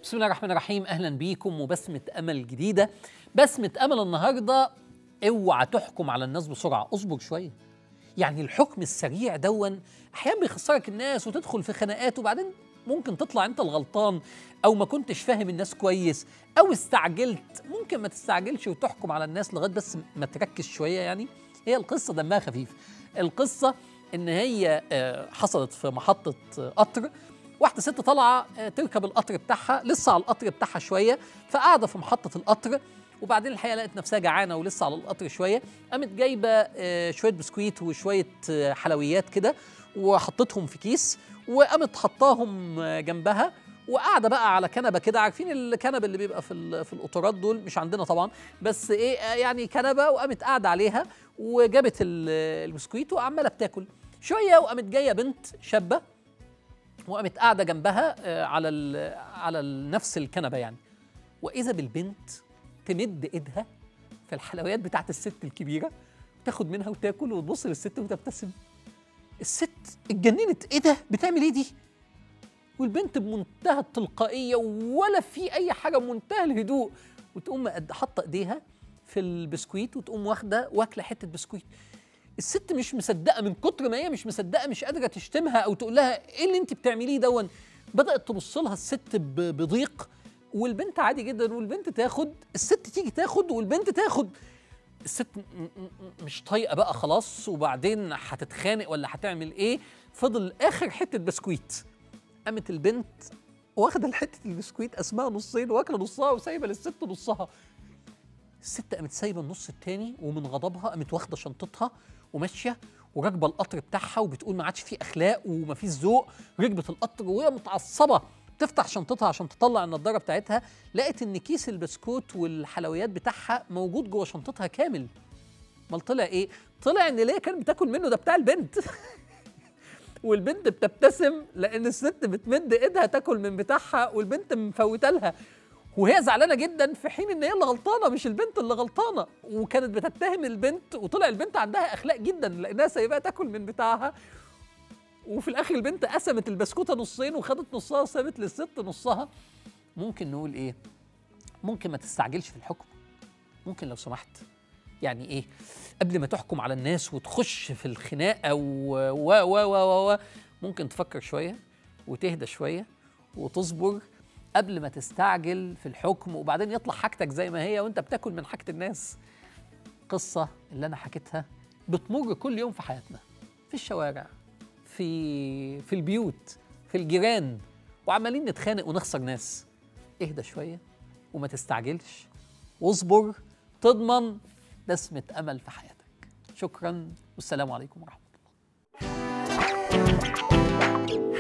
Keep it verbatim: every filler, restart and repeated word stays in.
بسم الله الرحمن الرحيم. اهلا بيكم وبسمة امل جديده. بسمة امل النهارده، اوعى تحكم على الناس بسرعه، اصبر شويه. يعني الحكم السريع دون احيانا بيخسرك الناس وتدخل في خناقات، وبعدين ممكن تطلع انت الغلطان، او ما كنتش فاهم الناس كويس، او استعجلت. ممكن ما تستعجلش وتحكم على الناس لغايه بس ما تركز شويه. يعني هي القصه دمها خفيف. القصه ان هي حصلت في محطه قطر. واحدة ست طالعة تركب القطر بتاعها، لسه على القطر بتاعها شوية، فقاعدة في محطة القطر، وبعدين الحقيقة لقت نفسها جعانة ولسه على القطر شوية، قامت جايبة شوية بسكويت وشوية حلويات كده وحطتهم في كيس، وقامت حطاهم جنبها، وقاعدة بقى على كنبة كده. عارفين الكنبة اللي بيبقى في في القطارات دول؟ مش عندنا طبعا، بس ايه يعني كنبة، وقامت قاعدة عليها وجابت البسكويت وعمالة بتاكل شوية. وقامت جاية بنت شابة وقامت قاعده جنبها على ال على ال نفس الكنبه يعني، واذا بالبنت تمد ايدها في الحلويات بتاعت الست الكبيره، تاخد منها وتاكل وتبص للست وتبتسم. الست اتجننت، ايه ده؟ بتعمل ايه دي؟ والبنت بمنتهى التلقائيه ولا في اي حاجه، بمنتهى الهدوء، وتقوم حاطه ايديها في البسكويت وتقوم واخده واكله حته بسكويت. الست مش مصدقه، من كتر ما هي مش مصدقه مش قادره تشتمها او تقول لها ايه اللي انت بتعمليه دون. بدات تبص لها الست بضيق، والبنت عادي جدا، والبنت تاخد، الست تيجي تاخد والبنت تاخد. الست مش طايقه بقى خلاص، وبعدين هتتخانق ولا هتعمل ايه؟ فضل اخر حته بسكويت، قامت البنت واخده الحته البسكويت قسمها نصين واكله نصها وسايبه للست نصها. الست قامت سايبه النص التاني، ومن غضبها قامت واخده شنطتها وماشيه وراكبه القطر بتاعها، وبتقول ما عادش فيه اخلاق وما فيش ذوق. ركبت القطر وهي متعصبه، تفتح شنطتها عشان تطلع النضاره بتاعتها، لقت ان كيس البسكوت والحلويات بتاعها موجود جوه شنطتها كامل. امال طلع ايه؟ طلع ان ليه كان بتاكل منه ده بتاع البنت. والبنت بتبتسم لان الست بتمد ايدها تاكل من بتاعها، والبنت مفوته لها، وهي زعلانه جدا، في حين ان هي اللي غلطانه مش البنت اللي غلطانه. وكانت بتتهم البنت، وطلع البنت عندها اخلاق جدا لانها سايباها تاكل من بتاعها. وفي الاخر البنت قسمت البسكوته نصين وخدت نصها وسابت للست نصها. ممكن نقول ايه؟ ممكن ما تستعجلش في الحكم. ممكن لو سمحت يعني ايه، قبل ما تحكم على الناس وتخش في الخناقه و و و و و ممكن تفكر شويه وتهدى شويه وتصبر قبل ما تستعجل في الحكم، وبعدين يطلع حاجتك زي ما هي وانت بتاكل من حاجة الناس. قصة اللي انا حكيتها بتمر كل يوم في حياتنا، في الشوارع، في في البيوت، في الجيران، وعمالين نتخانق ونخسر ناس. اهدى شوية وما تستعجلش واصبر، تضمن بسمة امل في حياتك. شكرا والسلام عليكم ورحمة الله.